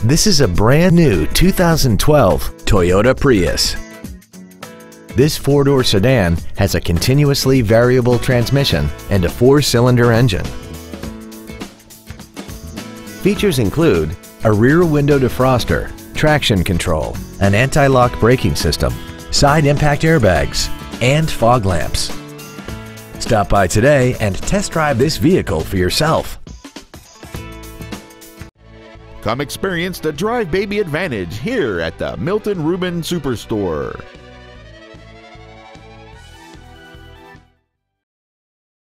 This is a brand new 2012 Toyota Prius. This four-door sedan has a continuously variable transmission and a four-cylinder engine. Features include a rear window defroster, traction control, an anti-lock braking system, side impact airbags, and fog lamps. Stop by today and test drive this vehicle for yourself. Come experience the Drive Baby advantage here at the Milton Ruben Superstore.